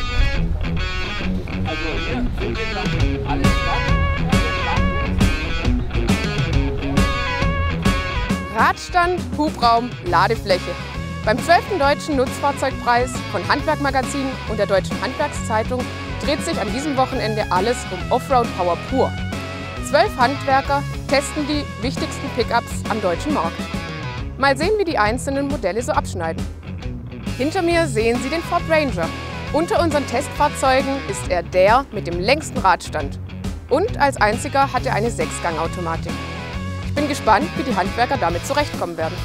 Also hier sind wir alles Radstand, Hubraum, Ladefläche. Beim 12. Deutschen Nutzfahrzeugpreis von Handwerk-Magazin und der Deutschen Handwerkszeitung dreht sich an diesem Wochenende alles um Offroad-Power pur. 12 Handwerker testen die wichtigsten Pickups am deutschen Markt. Mal sehen, wie die einzelnen Modelle so abschneiden. Hinter mir sehen Sie den Ford Ranger. Unter unseren Testfahrzeugen ist er der mit dem längsten Radstand. Und als einziger hat er eine 6-Gang-Automatik. Ich bin gespannt, wie die Handwerker damit zurechtkommen werden.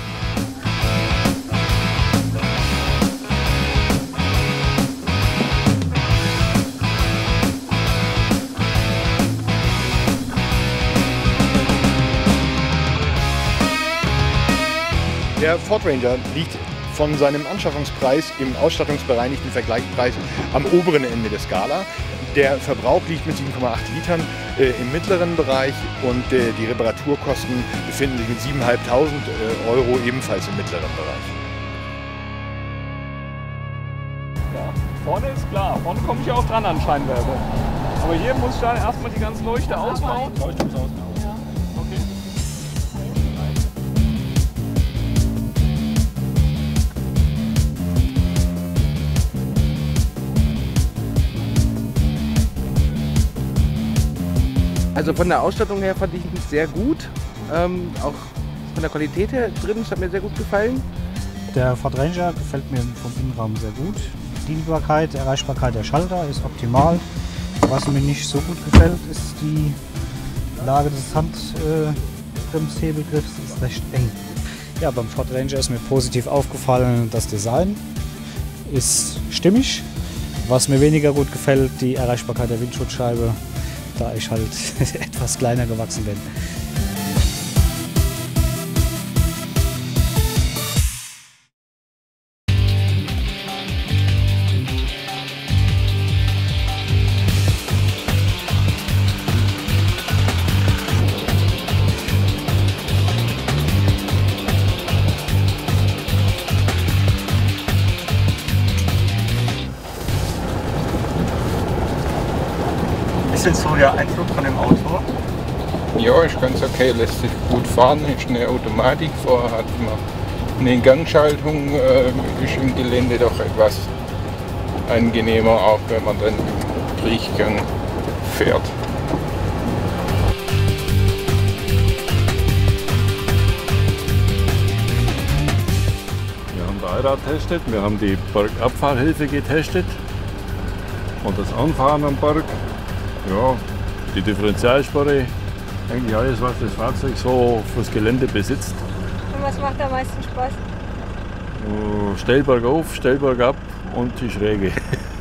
Der Ford Ranger liegt von seinem Anschaffungspreis im ausstattungsbereinigten Vergleichspreis am oberen Ende der Skala. Der Verbrauch liegt mit 7,8 Litern im mittleren Bereich und die Reparaturkosten befinden sich mit 7.500 € ebenfalls im mittleren Bereich. Ja, vorne ist klar, vorne komme ich auch dran an Scheinwerfer. Aber hier muss ich dann erstmal die ganze Leuchte ausbauen. Leuchte muss ausbauen. Ja. Okay. Also von der Ausstattung her fand ich ihn sehr gut, auch von der Qualität her drin, es hat mir sehr gut gefallen. Der Ford Ranger gefällt mir vom Innenraum sehr gut. Bedienbarkeit, Erreichbarkeit der Schalter ist optimal. Was mir nicht so gut gefällt, ist die Lage des Handbremshebelgriffs, ist recht eng. Ja, beim Ford Ranger ist mir positiv aufgefallen, das Design ist stimmig. Was mir weniger gut gefällt, die Erreichbarkeit der Windschutzscheibe, da ich halt etwas kleiner gewachsen bin. Ist denn so der Eindruck von dem Auto? Ja, ist ganz okay, lässt sich gut fahren, ist eine Automatik, vorher hat man eine Gangschaltung, ist im Gelände doch etwas angenehmer, auch wenn man dann im Kriechgang fährt. Wir haben Beirad getestet, wir haben die Bergabfahrhilfe getestet und das Anfahren am Berg. Ja, die Differentialsperre, eigentlich alles, was das Fahrzeug so fürs Gelände besitzt. Und was macht am meisten Spaß? Steil bergauf, steil bergab und die Schräge.